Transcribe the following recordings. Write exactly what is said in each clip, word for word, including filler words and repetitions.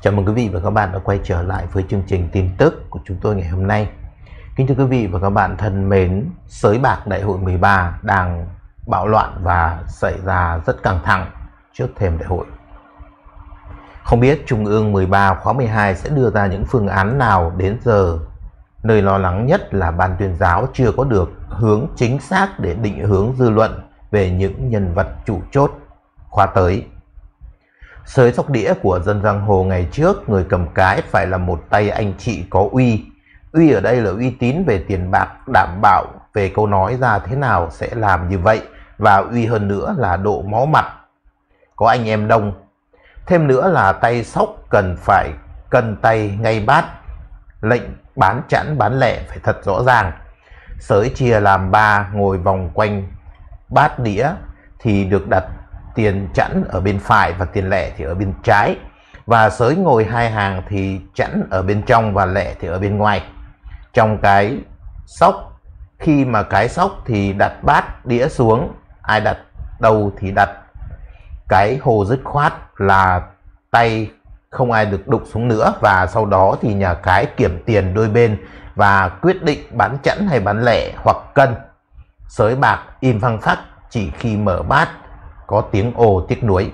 Chào mừng quý vị và các bạn đã quay trở lại với chương trình tin tức của chúng tôi ngày hôm nay. Kính thưa quý vị và các bạn thân mến, sới bạc đại hội mười ba đang bạo loạn và xảy ra rất căng thẳng trước thềm đại hội. Không biết Trung ương mười ba khóa mười hai sẽ đưa ra những phương án nào đến giờ. Nơi lo lắng nhất là ban tuyên giáo chưa có được hướng chính xác để định hướng dư luận về những nhân vật chủ chốt khóa tới. Sới sóc đĩa của dân giang hồ ngày trước, người cầm cái phải là một tay anh chị có uy. Uy ở đây là uy tín về tiền bạc, đảm bảo về câu nói ra thế nào sẽ làm như vậy, và uy hơn nữa là độ máu mặt, có anh em đông. Thêm nữa là tay sóc cần phải cân tay ngay bát, lệnh bán chẵn bán lẻ phải thật rõ ràng. Sới chia làm ba, ngồi vòng quanh bát đĩa thì được đặt tiền chẵn ở bên phải và tiền lẻ thì ở bên trái, và sới ngồi hai hàng thì chẵn ở bên trong và lẻ thì ở bên ngoài. Trong cái sóc, khi mà cái sóc thì đặt bát đĩa xuống, ai đặt đâu thì đặt. Cái hồ dứt khoát là tay không ai được đụng xuống nữa, và sau đó thì nhà cái kiểm tiền đôi bên và quyết định bán chẵn hay bán lẻ hoặc cân. Sới bạc im phăng phắc, chỉ khi mở bát có tiếng ồ tiếc nuối.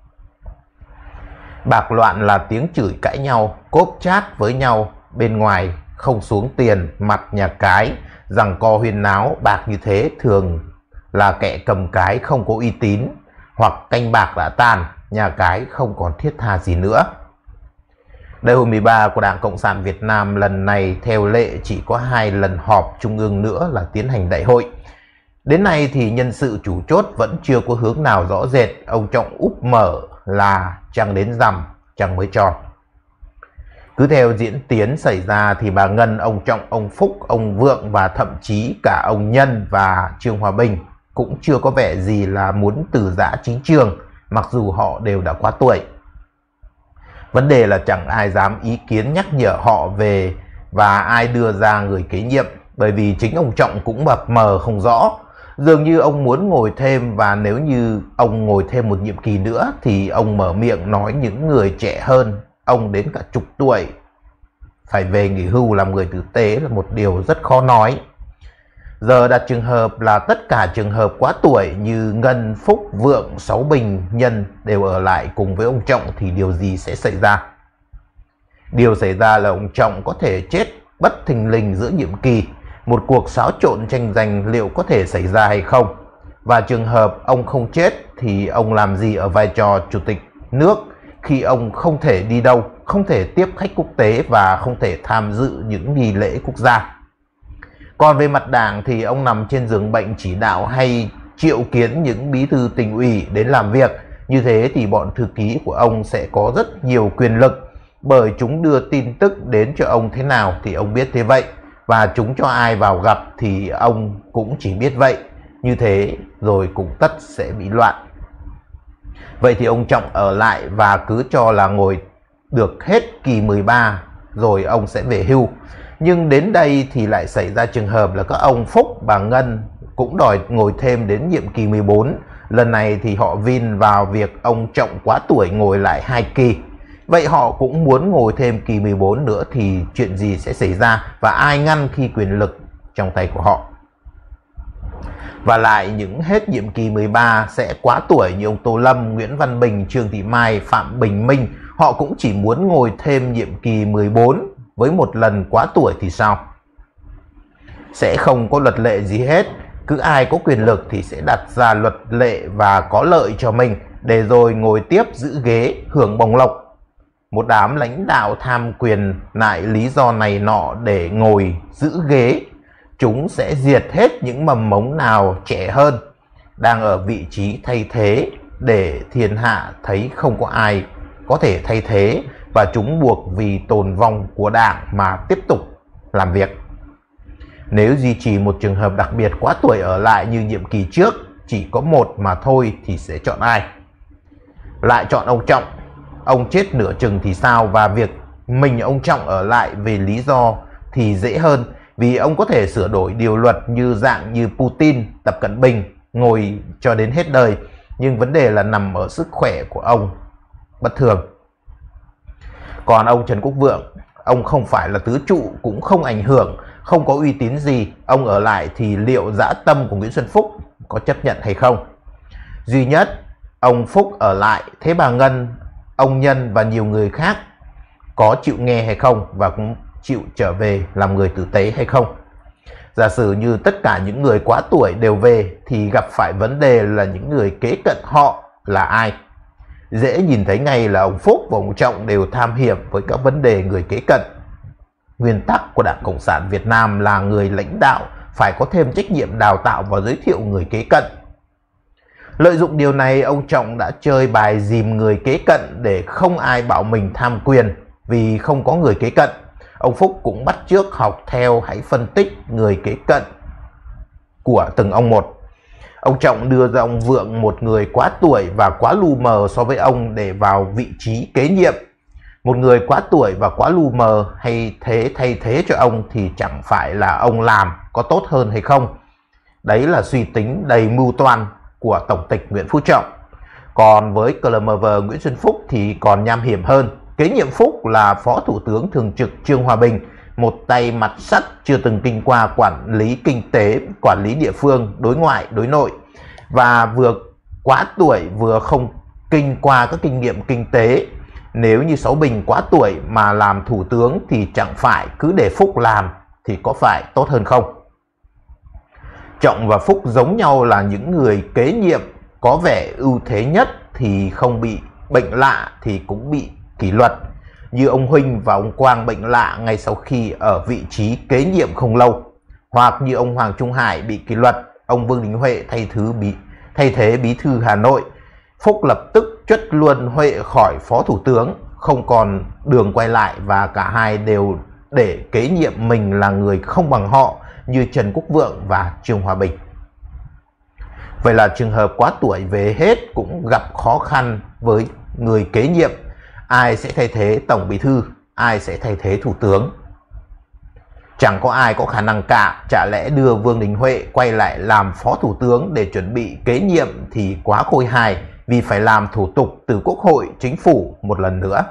Bạc loạn là tiếng chửi cãi nhau, cốp chát với nhau bên ngoài, không xuống tiền, mặt nhà cái giằng co huyên náo. Bạc như thế thường là kẻ cầm cái không có uy tín, hoặc canh bạc đã tàn, nhà cái không còn thiết tha gì nữa. Đại hội mười ba của Đảng Cộng sản Việt Nam lần này theo lệ chỉ có hai lần họp trung ương nữa là tiến hành đại hội. Đến nay thì nhân sự chủ chốt vẫn chưa có hướng nào rõ rệt. Ông Trọng úp mở là trăng đến rằm, trăng mới tròn. Cứ theo diễn tiến xảy ra thì bà Ngân, ông Trọng, ông Phúc, ông Vượng và thậm chí cả ông Nhân và Trương Hòa Bình cũng chưa có vẻ gì là muốn từ giã chính trường, mặc dù họ đều đã quá tuổi. Vấn đề là chẳng ai dám ý kiến nhắc nhở họ về và ai đưa ra người kế nhiệm, bởi vì chính ông Trọng cũng mập mờ không rõ. Dường như ông muốn ngồi thêm, và nếu như ông ngồi thêm một nhiệm kỳ nữa thì ông mở miệng nói những người trẻ hơn ông đến cả chục tuổi phải về nghỉ hưu làm người tử tế là một điều rất khó nói. Giờ đặt trường hợp là tất cả trường hợp quá tuổi như Ngân, Phúc, Vượng, Sáu Bình, Nhân đều ở lại cùng với ông Trọng thì điều gì sẽ xảy ra? Điều xảy ra là ông Trọng có thể chết bất thình lình giữa nhiệm kỳ. Một cuộc xáo trộn tranh giành liệu có thể xảy ra hay không? Và trường hợp ông không chết thì ông làm gì ở vai trò chủ tịch nước khi ông không thể đi đâu, không thể tiếp khách quốc tế và không thể tham dự những nghi lễ quốc gia? Còn về mặt đảng thì ông nằm trên giường bệnh chỉ đạo hay triệu kiến những bí thư tỉnh ủy đến làm việc. Như thế thì bọn thư ký của ông sẽ có rất nhiều quyền lực, bởi chúng đưa tin tức đến cho ông thế nào thì ông biết thế vậy, và chúng cho ai vào gặp thì ông cũng chỉ biết vậy. Như thế rồi cũng tất sẽ bị loạn. Vậy thì ông Trọng ở lại và cứ cho là ngồi được hết kỳ mười ba rồi ông sẽ về hưu. Nhưng đến đây thì lại xảy ra trường hợp là các ông Phúc, bà Ngân cũng đòi ngồi thêm đến nhiệm kỳ mười bốn. Lần này thì họ vin vào việc ông Trọng quá tuổi ngồi lại hai kỳ. Vậy họ cũng muốn ngồi thêm kỳ mười bốn nữa thì chuyện gì sẽ xảy ra, và ai ngăn khi quyền lực trong tay của họ? Và lại những hết nhiệm kỳ mười ba sẽ quá tuổi như ông Tô Lâm, Nguyễn Văn Bình, Trương Thị Mai, Phạm Bình Minh, họ cũng chỉ muốn ngồi thêm nhiệm kỳ mười bốn. Với một lần quá tuổi thì sao? Sẽ không có luật lệ gì hết. Cứ ai có quyền lực thì sẽ đặt ra luật lệ và có lợi cho mình, để rồi ngồi tiếp giữ ghế hưởng bổng lộc. Một đám lãnh đạo tham quyền lại lý do này nọ để ngồi giữ ghế. Chúng sẽ diệt hết những mầm mống nào trẻ hơn đang ở vị trí thay thế, để thiên hạ thấy không có ai có thể thay thế, và chúng buộc vì tồn vong của đảng mà tiếp tục làm việc. Nếu duy trì một trường hợp đặc biệt quá tuổi ở lại như nhiệm kỳ trước, chỉ có một mà thôi, thì sẽ chọn ai? Lại chọn ông Trọng. Ông chết nửa chừng thì sao? Và việc mình ông Trọng ở lại vì lý do thì dễ hơn, vì ông có thể sửa đổi điều luật như dạng như Putin, Tập Cận Bình, ngồi cho đến hết đời. Nhưng vấn đề là nằm ở sức khỏe của ông bất thường. Còn ông Trần Quốc Vượng, ông không phải là tứ trụ, cũng không ảnh hưởng, không có uy tín gì. Ông ở lại thì liệu dã tâm của Nguyễn Xuân Phúc có chấp nhận hay không? Duy nhất ông Phúc ở lại, thế bà Ngân, ông Nhân và nhiều người khác có chịu nghe hay không, và cũng chịu trở về làm người tử tế hay không? Giả sử như tất cả những người quá tuổi đều về thì gặp phải vấn đề là những người kế cận họ là ai? Dễ nhìn thấy ngay là ông Phúc và ông Trọng đều tham hiểm với các vấn đề người kế cận. Nguyên tắc của Đảng Cộng sản Việt Nam là người lãnh đạo phải có thêm trách nhiệm đào tạo và giới thiệu người kế cận. Lợi dụng điều này, ông Trọng đã chơi bài dìm người kế cận để không ai bảo mình tham quyền vì không có người kế cận. Ông Phúc cũng bắt chước học theo, hãy phân tích người kế cận của từng ông một. Ông Trọng đưa ra ông Vượng, một người quá tuổi và quá lu mờ so với ông, để vào vị trí kế nhiệm. Một người quá tuổi và quá lu mờ hay thế thay thế cho ông thì chẳng phải là ông làm có tốt hơn hay không? Đấy là suy tính đầy mưu toan của Tổng tịch Nguyễn Phú Trọng. Còn với cờ lờ em vê Nguyễn Xuân Phúc thì còn nham hiểm hơn. Kế nhiệm Phúc là Phó Thủ tướng Thường trực Trương Hòa Bình, một tay mặt sắt chưa từng kinh qua quản lý kinh tế, quản lý địa phương, đối ngoại, đối nội, và vừa quá tuổi vừa không kinh qua các kinh nghiệm kinh tế. Nếu như Sáu Bình quá tuổi mà làm thủ tướng thì chẳng phải cứ để Phúc làm thì có phải tốt hơn không? Trọng và Phúc giống nhau là những người kế nhiệm có vẻ ưu thế nhất thì không bị bệnh lạ thì cũng bị kỷ luật. Như ông Huỳnh và ông Quang bệnh lạ ngay sau khi ở vị trí kế nhiệm không lâu. Hoặc như ông Hoàng Trung Hải bị kỷ luật, ông Vương Đình Huệ thay thứ bí, thay thế bí thư Hà Nội. Phúc lập tức truất luôn Huệ khỏi Phó Thủ tướng, không còn đường quay lại, và cả hai đều để kế nhiệm mình là người không bằng họ như Trần Quốc Vượng và Trương Hòa Bình. Vậy là trường hợp quá tuổi về hết cũng gặp khó khăn với người kế nhiệm. Ai sẽ thay thế Tổng Bí thư, ai sẽ thay thế Thủ tướng? Chẳng có ai có khả năng cả. Chả lẽ đưa Vương Đình Huệ quay lại làm Phó Thủ tướng để chuẩn bị kế nhiệm thì quá khôi hài, vì phải làm thủ tục từ Quốc hội, Chính phủ một lần nữa.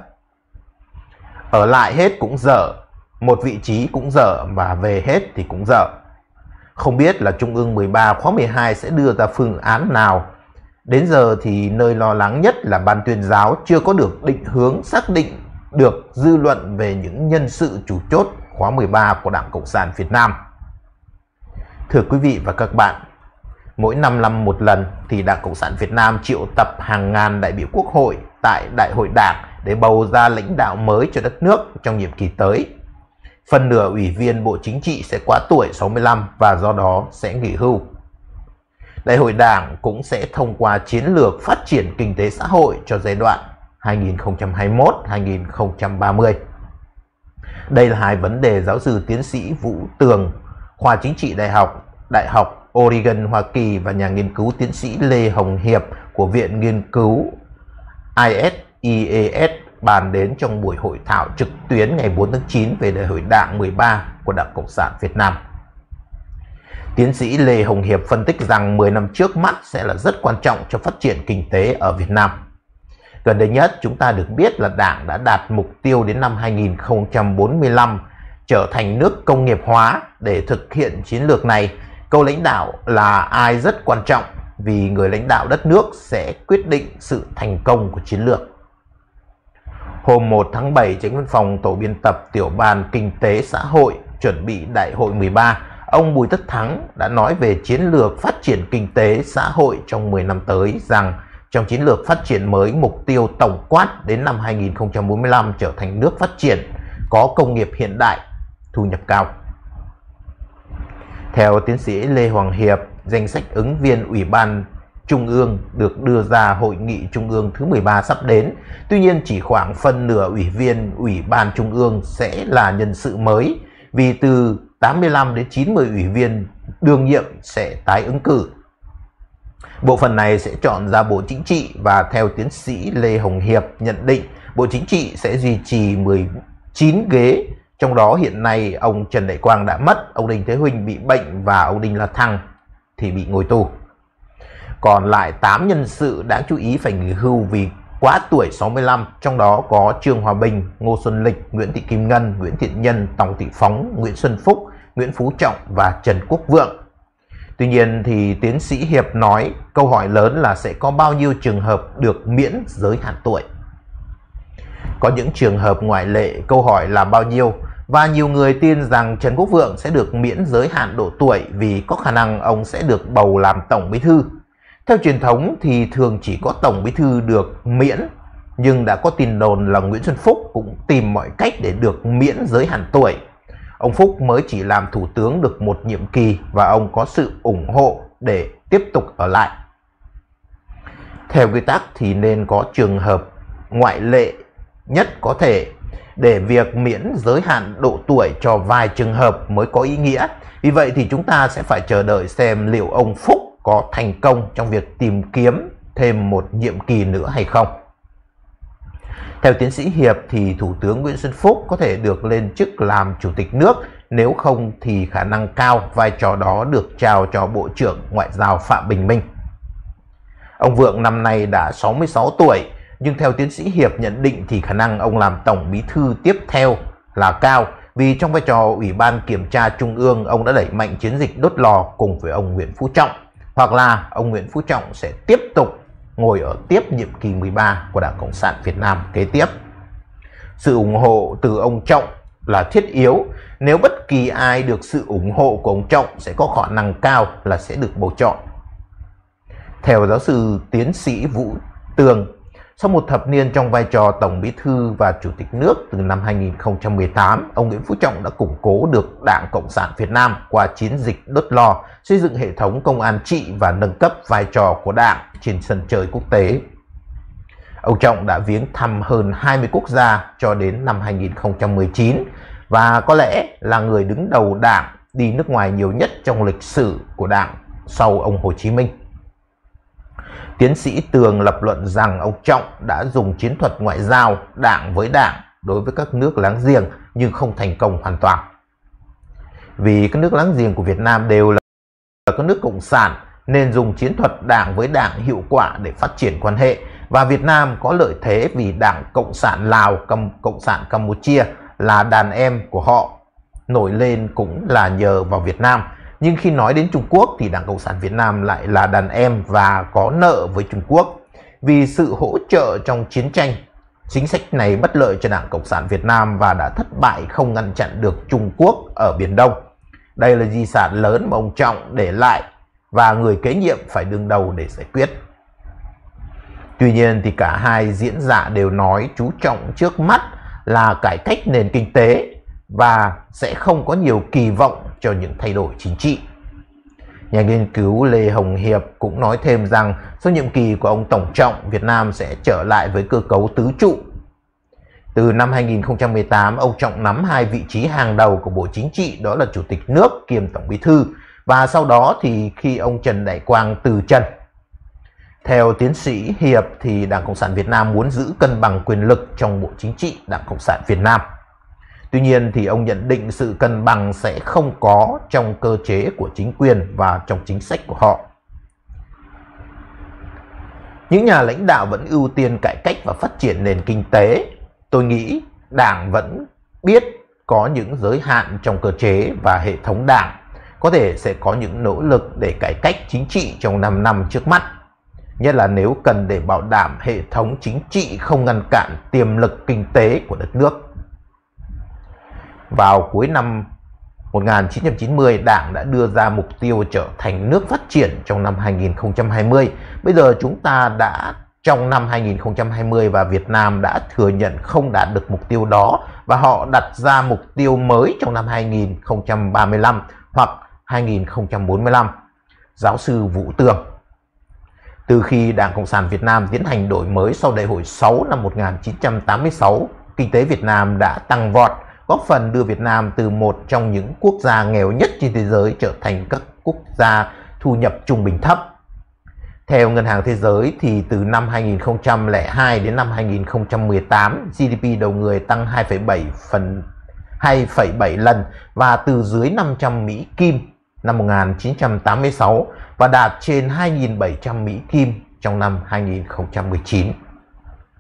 Ở lại hết cũng dở, một vị trí cũng dở, và về hết thì cũng dở. Không biết là Trung ương mười ba khóa mười hai sẽ đưa ra phương án nào. Đến giờ thì nơi lo lắng nhất là Ban tuyên giáo chưa có được định hướng, xác định được dư luận về những nhân sự chủ chốt khóa mười ba của Đảng Cộng sản Việt Nam. Thưa quý vị và các bạn, mỗi năm năm một lần thì Đảng Cộng sản Việt Nam triệu tập hàng ngàn đại biểu Quốc hội tại Đại hội Đảng để bầu ra lãnh đạo mới cho đất nước trong nhiệm kỳ tới. Phần nửa ủy viên Bộ Chính trị sẽ quá tuổi sáu mươi lăm và do đó sẽ nghỉ hưu. Đại hội Đảng cũng sẽ thông qua chiến lược phát triển kinh tế xã hội cho giai đoạn hai nghìn không trăm hai mươi mốt đến hai nghìn không trăm ba mươi. Đây là hai vấn đề giáo sư tiến sĩ Vũ Tường, khoa chính trị đại học, Đại học Oregon, Hoa Kỳ, và nhà nghiên cứu tiến sĩ Lê Hồng Hiệp của Viện Nghiên cứu i ét i a ét bàn đến trong buổi hội thảo trực tuyến ngày bốn tháng chín về Đại hội Đảng mười ba của Đảng Cộng sản Việt Nam. Tiến sĩ Lê Hồng Hiệp phân tích rằng mười năm trước mắt sẽ là rất quan trọng cho phát triển kinh tế ở Việt Nam. Gần đây nhất, chúng ta được biết là Đảng đã đạt mục tiêu đến năm hai nghìn không trăm bốn mươi lăm trở thành nước công nghiệp hóa. Để thực hiện chiến lược này, câu lãnh đạo là ai rất quan trọng, vì người lãnh đạo đất nước sẽ quyết định sự thành công của chiến lược. Hôm một tháng bảy, Chánh Văn phòng Tổ biên tập Tiểu ban Kinh tế Xã hội chuẩn bị Đại hội mười ba, ông Bùi Tất Thắng đã nói về chiến lược phát triển kinh tế xã hội trong mười năm tới, rằng trong chiến lược phát triển mới, mục tiêu tổng quát đến năm hai nghìn không trăm bốn mươi lăm trở thành nước phát triển, có công nghiệp hiện đại, thu nhập cao. Theo tiến sĩ Lê Hoàng Hiệp, danh sách ứng viên Ủy ban Trung ương được đưa ra Hội nghị Trung ương thứ mười ba sắp đến. Tuy nhiên, chỉ khoảng phân nửa ủy viên Ủy ban Trung ương sẽ là nhân sự mới, vì từ tám mươi lăm đến chín mươi ủy viên đương nhiệm sẽ tái ứng cử. Bộ phận này sẽ chọn ra Bộ Chính trị, và theo tiến sĩ Lê Hồng Hiệp nhận định, Bộ Chính trị sẽ duy trì mười chín ghế. Trong đó hiện nay ông Trần Đại Quang đã mất, ông Đinh Thế Huynh bị bệnh và ông Đinh La Thăng thì bị ngồi tù. Còn lại tám nhân sự đáng chú ý phải nghỉ hưu vì quá tuổi sáu mươi lăm, trong đó có Trương Hòa Bình, Ngô Xuân Lịch, Nguyễn Thị Kim Ngân, Nguyễn Thiện Nhân, Tòng Thị Phóng, Nguyễn Xuân Phúc, Nguyễn Phú Trọng và Trần Quốc Vượng. Tuy nhiên thì tiến sĩ Hiệp nói câu hỏi lớn là sẽ có bao nhiêu trường hợp được miễn giới hạn tuổi. Có những trường hợp ngoại lệ, câu hỏi là bao nhiêu, và nhiều người tin rằng Trần Quốc Vượng sẽ được miễn giới hạn độ tuổi vì có khả năng ông sẽ được bầu làm Tổng Bí thư. Theo truyền thống thì thường chỉ có Tổng Bí thư được miễn, nhưng đã có tin đồn là Nguyễn Xuân Phúc cũng tìm mọi cách để được miễn giới hạn tuổi. Ông Phúc mới chỉ làm thủ tướng được một nhiệm kỳ và ông có sự ủng hộ để tiếp tục ở lại. Theo quy tắc thì nên có trường hợp ngoại lệ nhất có thể để việc miễn giới hạn độ tuổi cho vài trường hợp mới có ý nghĩa. Vì vậy thì chúng ta sẽ phải chờ đợi xem liệu ông Phúc có thành công trong việc tìm kiếm thêm một nhiệm kỳ nữa hay không. Theo tiến sĩ Hiệp thì Thủ tướng Nguyễn Xuân Phúc có thể được lên chức làm Chủ tịch nước, nếu không thì khả năng cao vai trò đó được trao cho Bộ trưởng Ngoại giao Phạm Bình Minh. Ông Vượng năm nay đã sáu mươi sáu tuổi, nhưng theo tiến sĩ Hiệp nhận định thì khả năng ông làm Tổng Bí thư tiếp theo là cao, vì trong vai trò Ủy ban Kiểm tra Trung ương ông đã đẩy mạnh chiến dịch đốt lò cùng với ông Nguyễn Phú Trọng, hoặc là ông Nguyễn Phú Trọng sẽ tiếp tục ngồi ở tiếp nhiệm kỳ mười ba của Đảng Cộng sản Việt Nam kế tiếp. Sự ủng hộ từ ông Trọng là thiết yếu, nếu bất kỳ ai được sự ủng hộ của ông Trọng sẽ có khả năng cao là sẽ được bầu chọn. Theo giáo sư tiến sĩ Vũ Tường, sau một thập niên trong vai trò Tổng Bí thư và Chủ tịch nước từ năm hai nghìn không trăm mười tám, ông Nguyễn Phú Trọng đã củng cố được Đảng Cộng sản Việt Nam qua chiến dịch đốt lò, xây dựng hệ thống công an trị và nâng cấp vai trò của Đảng trên sân chơi quốc tế. Ông Trọng đã viếng thăm hơn hai mươi quốc gia cho đến năm hai nghìn không trăm mười chín và có lẽ là người đứng đầu Đảng đi nước ngoài nhiều nhất trong lịch sử của Đảng sau ông Hồ Chí Minh. Tiến sĩ Tường lập luận rằng ông Trọng đã dùng chiến thuật ngoại giao Đảng với Đảng đối với các nước láng giềng nhưng không thành công hoàn toàn. Vì các nước láng giềng của Việt Nam đều là các nước cộng sản nên dùng chiến thuật Đảng với Đảng hiệu quả để phát triển quan hệ, và Việt Nam có lợi thế vì Đảng Cộng sản Lào, Cộng sản Campuchia là đàn em của họ, nổi lên cũng là nhờ vào Việt Nam. Nhưng khi nói đến Trung Quốc thì Đảng Cộng sản Việt Nam lại là đàn em và có nợ với Trung Quốc. Vì sự hỗ trợ trong chiến tranh, chính sách này bất lợi cho Đảng Cộng sản Việt Nam và đã thất bại không ngăn chặn được Trung Quốc ở Biển Đông. Đây là di sản lớn mà ông Trọng để lại và người kế nhiệm phải đương đầu để giải quyết. Tuy nhiên thì cả hai diễn giả đều nói chú trọng trước mắt là cải cách nền kinh tế và sẽ không có nhiều kỳ vọng cho những thay đổi chính trị. Nhà nghiên cứu Lê Hồng Hiệp cũng nói thêm rằng sau nhiệm kỳ của ông Tổng Trọng, Việt Nam sẽ trở lại với cơ cấu tứ trụ. Từ năm hai nghìn không trăm mười tám, ông Trọng nắm hai vị trí hàng đầu của Bộ Chính trị, đó là Chủ tịch nước kiêm Tổng Bí thư, và sau đó thì khi ông Trần Đại Quang từ trần. Theo tiến sĩ Hiệp thì Đảng Cộng sản Việt Nam muốn giữ cân bằng quyền lực trong Bộ Chính trị Đảng Cộng sản Việt Nam. Tuy nhiên thì ông nhận định sự cân bằng sẽ không có trong cơ chế của chính quyền và trong chính sách của họ. Những nhà lãnh đạo vẫn ưu tiên cải cách và phát triển nền kinh tế. Tôi nghĩ Đảng vẫn biết có những giới hạn trong cơ chế và hệ thống Đảng, có thể sẽ có những nỗ lực để cải cách chính trị trong năm năm trước mắt, nhất là nếu cần để bảo đảm hệ thống chính trị không ngăn cản tiềm lực kinh tế của đất nước. Vào cuối năm một nghìn chín trăm chín mươi, Đảng đã đưa ra mục tiêu trở thành nước phát triển trong năm hai nghìn không trăm hai mươi. Bây giờ chúng ta đã trong năm hai nghìn không trăm hai mươi và Việt Nam đã thừa nhận không đạt được mục tiêu đó và họ đặt ra mục tiêu mới trong năm hai nghìn không trăm ba mươi lăm hoặc hai nghìn không trăm bốn mươi lăm. Giáo sư Vũ Tường. Từ khi Đảng Cộng sản Việt Nam tiến hành đổi mới sau Đại hội sáu năm một nghìn chín trăm tám mươi sáu, kinh tế Việt Nam đã tăng vọt, góp phần đưa Việt Nam từ một trong những quốc gia nghèo nhất trên thế giới trở thành các quốc gia thu nhập trung bình thấp. Theo Ngân hàng Thế giới thì từ năm hai nghìn không trăm lẻ hai đến năm hai nghìn không trăm mười tám, giê đê pê đầu người tăng hai phẩy bảy lần và từ dưới năm trăm Mỹ Kim năm một nghìn chín trăm tám mươi sáu và đạt trên hai nghìn bảy trăm Mỹ Kim trong năm hai nghìn không trăm mười chín.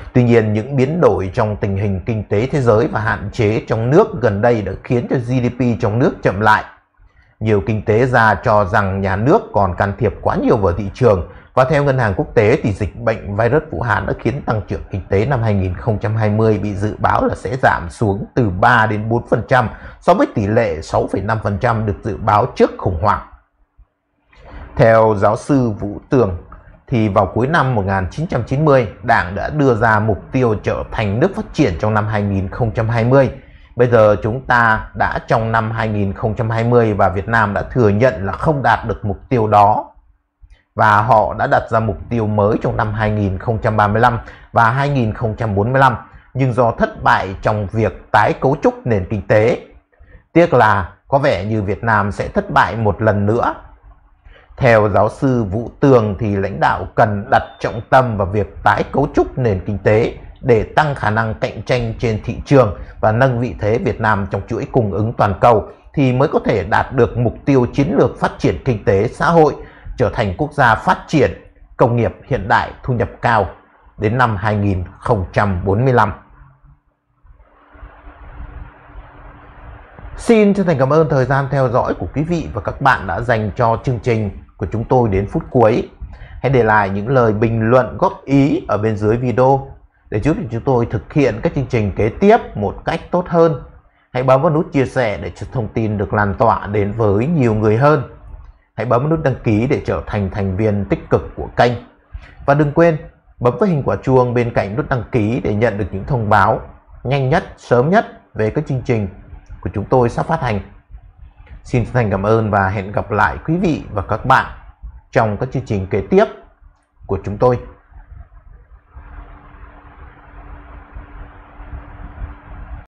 Tuy nhiên, những biến đổi trong tình hình kinh tế thế giới và hạn chế trong nước gần đây đã khiến cho giê đê pê trong nước chậm lại. Nhiều kinh tế gia cho rằng nhà nước còn can thiệp quá nhiều vào thị trường, và theo Ngân hàng Quốc tế thì dịch bệnh virus Vũ Hán đã khiến tăng trưởng kinh tế năm hai nghìn không trăm hai mươi bị dự báo là sẽ giảm xuống từ ba đến bốn phần trăm so với tỷ lệ sáu phẩy năm phần trăm được dự báo trước khủng hoảng. Theo giáo sư Vũ Tường, thì vào cuối năm một nghìn chín trăm chín mươi, Đảng đã đưa ra mục tiêu trở thành nước phát triển trong năm hai nghìn không trăm hai mươi. Bây giờ chúng ta đã trong năm hai nghìn không trăm hai mươi và Việt Nam đã thừa nhận là không đạt được mục tiêu đó. Và họ đã đặt ra mục tiêu mới trong năm hai nghìn không trăm ba mươi lăm và hai nghìn không trăm bốn mươi lăm, nhưng do thất bại trong việc tái cấu trúc nền kinh tế. Tiếc là có vẻ như Việt Nam sẽ thất bại một lần nữa. Theo giáo sư Vũ Tường thì lãnh đạo cần đặt trọng tâm vào việc tái cấu trúc nền kinh tế để tăng khả năng cạnh tranh trên thị trường và nâng vị thế Việt Nam trong chuỗi cung ứng toàn cầu, thì mới có thể đạt được mục tiêu chiến lược phát triển kinh tế xã hội, trở thành quốc gia phát triển, công nghiệp hiện đại, thu nhập cao đến năm hai nghìn không trăm bốn mươi lăm. Xin chân thành cảm ơn thời gian theo dõi của quý vị và các bạn đã dành cho chương trình của chúng tôi đến phút cuối. Hãy để lại những lời bình luận góp ý ở bên dưới video để giúp chúng tôi thực hiện các chương trình kế tiếp một cách tốt hơn. Hãy bấm vào nút chia sẻ để cho thông tin được lan tỏa đến với nhiều người hơn. Hãy bấm vào nút đăng ký để trở thành thành viên tích cực của kênh. Và đừng quên bấm vào hình quả chuông bên cạnh nút đăng ký để nhận được những thông báo nhanh nhất, sớm nhất về các chương trình của chúng tôi sắp phát hành. Xin chân thành cảm ơn và hẹn gặp lại quý vị và các bạn trong các chương trình kế tiếp của chúng tôi.